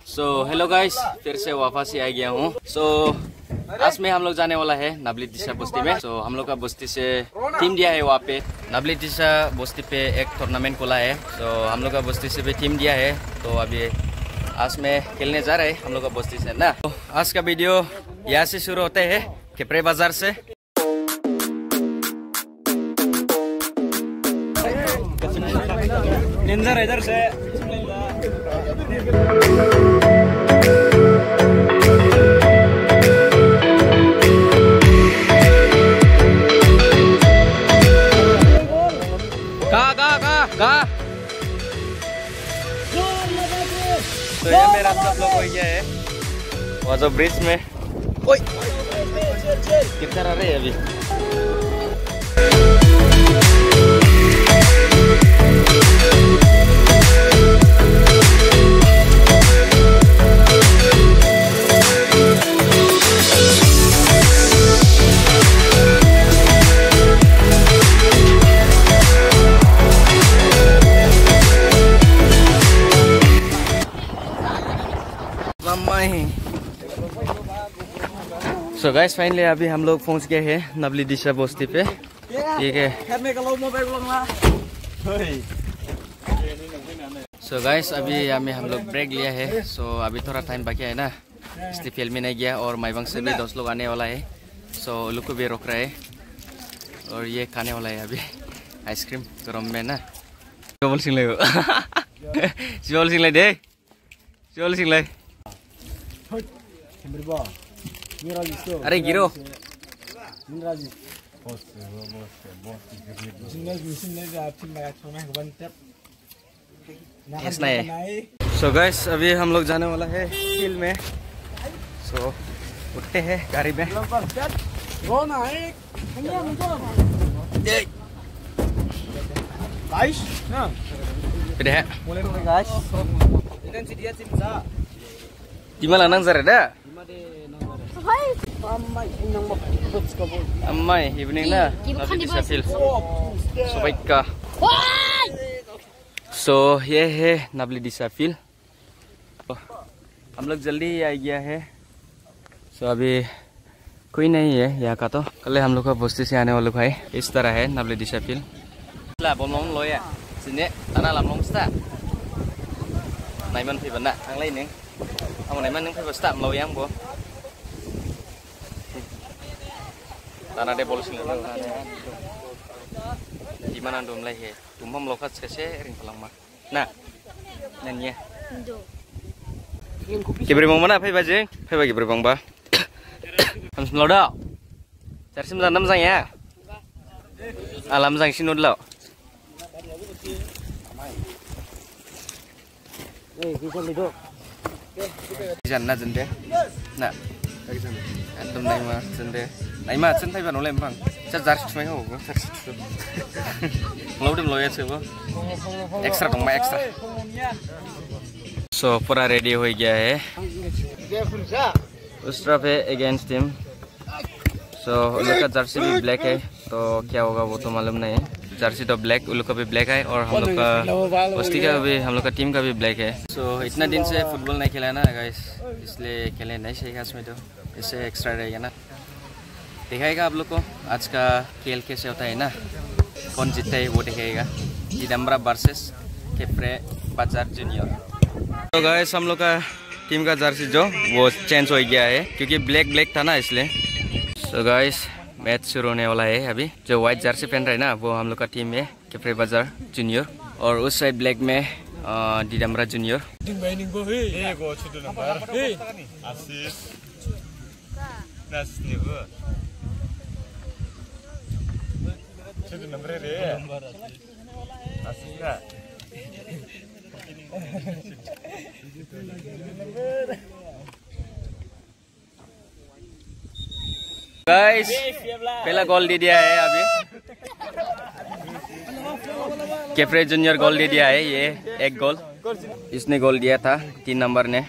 So hello guys, फिर से वापस ही आ गया हूँ। आज में हम लोग जाने वाला है नवली दिशा बस्ती में। हम लोग का बस्ती से टीम दिया है वहाँ पे। नवली दिशा बस्ती पे एक टूर्नामेंट खोला है। हम लोग का बस्ती से भी टीम दिया है। तो अभी आज में खेलने जा रहे हैं हम लोग का बस्ती से ना। तो आज का वीडियो यहाँ से शुरू होते हैं, खेपरे बाजार से। इधर से तो ये मेरा सब लोग हो गया है वहाँ जो ब्रिज में। ओए कितना रह रहे हैं अभी। सो गाइस, फाइनली अभी हम लोग पहुंच गए हैं नवली दिशा बस्ती पे। ठीक है। सो गाइस, अभी यहाँ में हम लोग ब्रेक लिया है। अभी थोड़ा टाइम बाकी है ना, इसलिए फील्ड में नहीं गया। और माईबंग से भी 10 लोग आने वाला है। लोग को भी रोक रहा है। और ये खाने वाला है अभी आइसक्रीम गरम में ना। सिंह सिंह दे सिंह अरे गिरो ऐसा है। सो गाइस, अभी हम लोग जाने वाला है फील्ड में। उठते हैं गाड़ी में। Gimana nang zarada? Amai, evening na. Navli Disha Field. Baik ka. ये है नवली दिशा फील्ड। हम लोग जल्दी ही आ गया है। अभी कोई नहीं है यहाँ का। तो कल हम लोग का बस्ती से आने वाले भाई इस तरह है नवली दिशा फील्ड। ला बम long loy ya. Sini tanah lam long sta. Naiman phi bana ang lai ning. Ang naiman ning phi basta loy yang bo. Tanah de bol sini. Gimana dom lai he. Tumpam lokat kese ring palang mah. Nah. Nanya. Kibri mong mana phi bajeng? Phi bagi kibri bang ba. Ham semlo dah. Cari sembilan enam sang ya. Alam sang sini dulu. Jangan na jende, na, antum naima jende, naima jen thay vào nó lên bằng, chắc giá mấy hổ, lâu đêm lâu ya sih extra dong mai extra. पूरा ready हो गया है उस तरफ है against team. उन लोग का जर्सी भी ब्लैक है, तो क्या होगा वो तो मालूम नहीं है। जर्सी तो ब्लैक, उन लोग का भी ब्लैक है। और हम लोग का बस्ती का भी, हम लोग का टीम का भी ब्लैक है। इतना दिन से फुटबॉल नहीं खेला ना गाइस, इसलिए खेले नहीं सीखा इसमें। तो इससे एक्स्ट्रा रहेगा ना, दिखाएगा आप लोग को आज का खेल कैसे होता है ना, कौन जीतता है वो दिखाएगा। दिडम्बरा वर्सेस खेपरे बाजार जूनियर। तो गाइस, हम लोग का टीम का जर्सी जो वो चेंज हो गया है क्योंकि ब्लैक था ना, इसलिए। गाइस, मैच शुरू होने वाला है अभी। जो व्हाइट जर्सी पहन रहा है ना, वो हम लोग का टीम है खेपरे बाजार जूनियर। और उस साइड ब्लैक में दिडम्बरा जूनियर। गाइस, पहला गोल दे दिया है अभी। खेपरे जूनियर गोल दे दिया है, ये एक गोल इसने गोल दिया था 3 नंबर ने।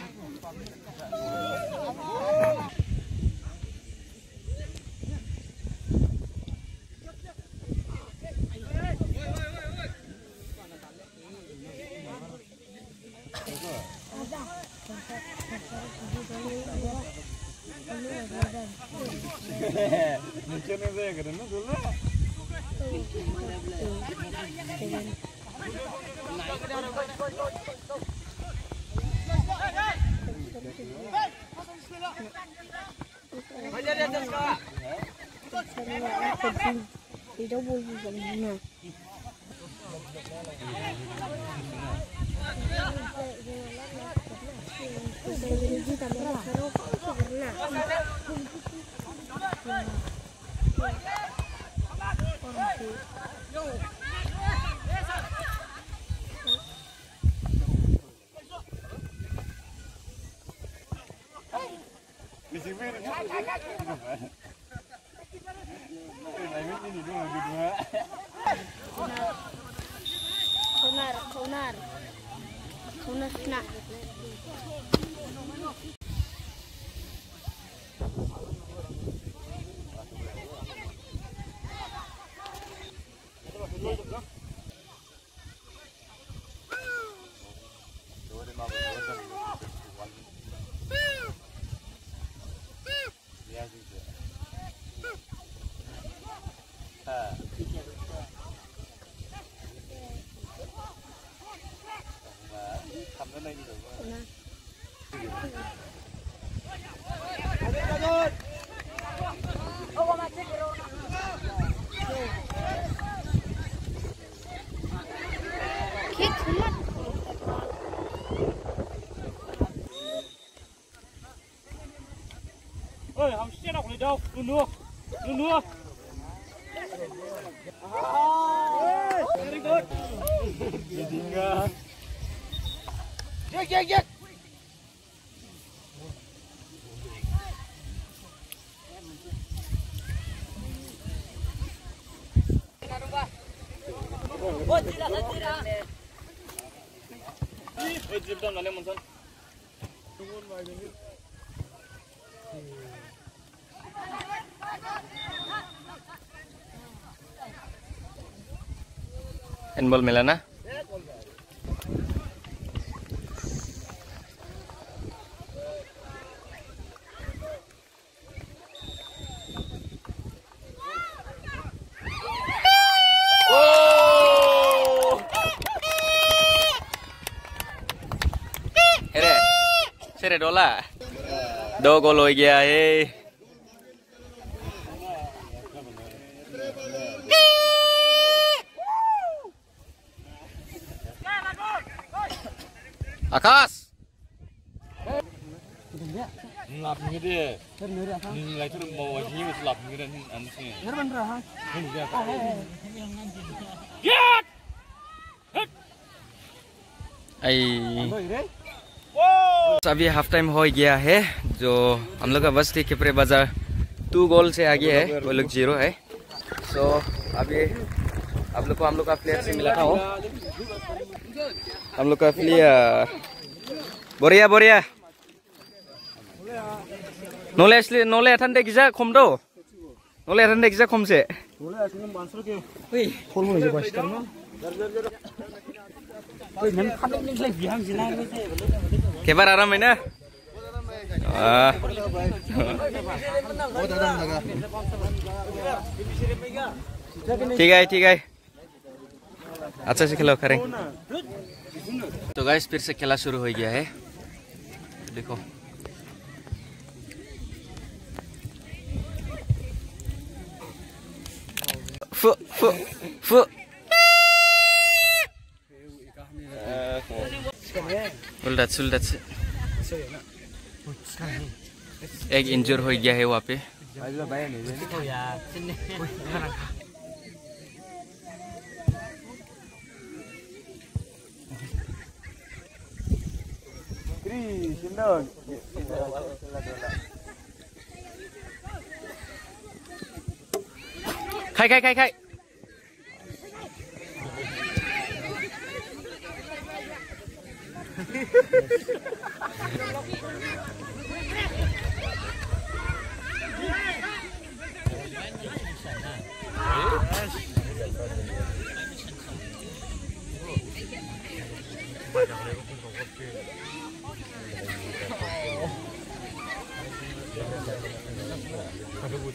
Ơi, không chết đâu, đâu, luôn nữa. Very good. Giết. Ôi, chụp đòn lên một thân. Handball मिला ना? Sere dola, 2 gol हो गया है. Akas. Lap gitu. Nilai itu mau wajib lap gitu anjing. Ngerban berapa? Get. अभी half time हो गया है जो हम लोग का बस्ती खेपरे बाजार 2 गोल से आगे है, वो लोग 0 है. सो अभी हम लोग का प्लेयर से मिला था हो. हम लोग का प्लेयर बोरिया नोले ठंडे गिजा खम दो नोले ठंडे गिजा खम से केबार आराम है ना. ठीक है अच्छा से खेलो करें. तो गाइस फिर से खेला शुरू हो गया है. देखो उल्टा एक इंजर हो गया है वहाँ पे. खाई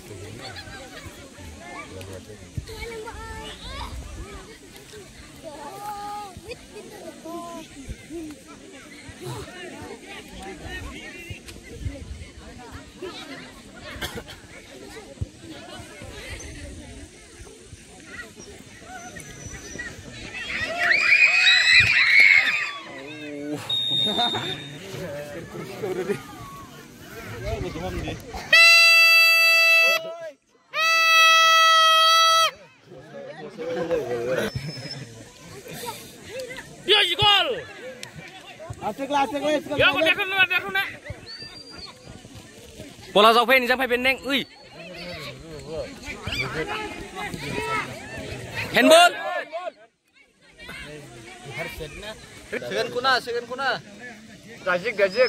Bola jauh pen, jangan pen neng, ui. Handball. Segan kuna. Gajik.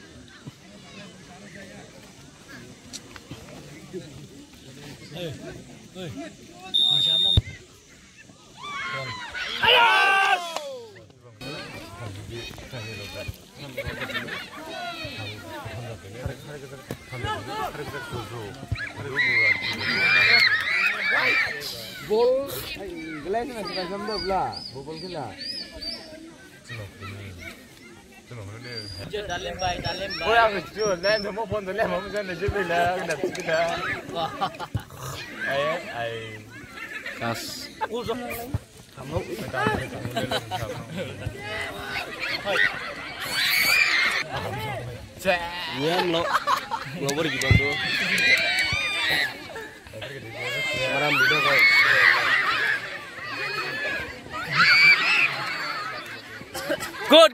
Bol, gelas ni macam sambal pula. Bol kena. Dalam bay. Oh yang itu, lain semua pun tu lain, macam mana je bila nak kita. Ay. Kas. Yan lo pergi bantu. Maram video guys. Good.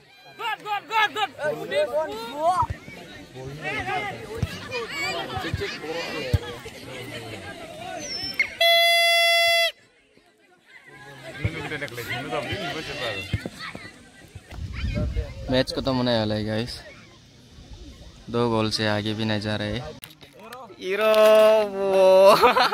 Match खत्म होने वाला है guys 2 गोल से आगे भी नहीं जा रहे हीरो वो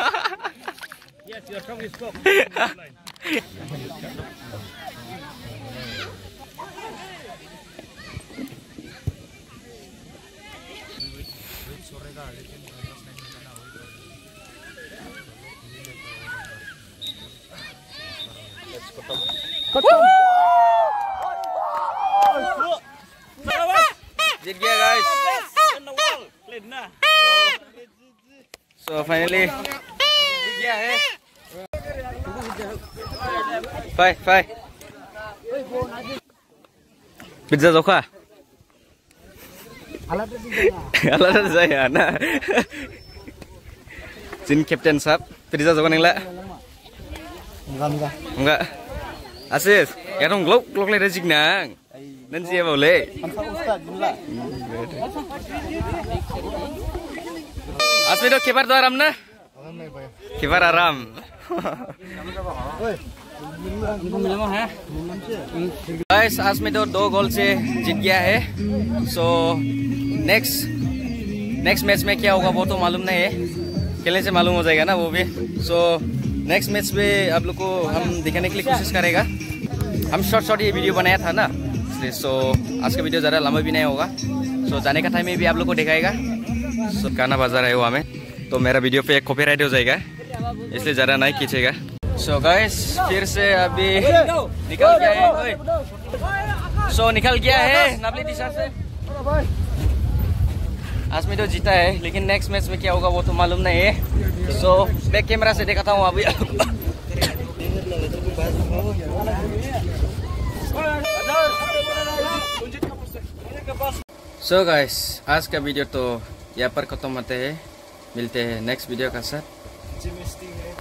जीत गया गाइस सो फाइनली जीत गया है फाइ पिज्जा जोखा आलादा जाया ना जिन कैप्टन साहब पिज्जा जोखा नंला enggak Asis erong glok le rejik nang nanti ya boleh Asmido kiper tu aram na kiper aram guys Asmido 2 गोल से जीत गया है सो नेक्स्ट मैच में क्या होगा वो तो मालूम नहीं है खेलने से मालूम हो जाएगा ना वो भी सो नेक्स्ट मैच में आप लोग को हम दिखाने के लिए कोशिश करेगा हम शॉर्ट ये वीडियो बनाया था ना इसलिए सो आज का वीडियो ज़्यादा लंबा भी नहीं होगा सो जाने का टाइम में भी आप लोग को दिखाएगा सो गाना बजा रहे हो हमें तो मेरा वीडियो पे एक कॉपीराइट हो जाएगा इसलिए ज़्यादा नहीं खींचेगा सो गाइस फिर से अभी निकल गया है सो निकल गया है नबली दिशा से आज में तो जीता है लेकिन नेक्स्ट मैच में क्या होगा वो तो मालूम नहीं है सो बैक कैमरा से देखा था हूँ अभी सो गाइस आज का वीडियो तो यहाँ पर खत्म होते हैं मिलते हैं नेक्स्ट वीडियो का साथ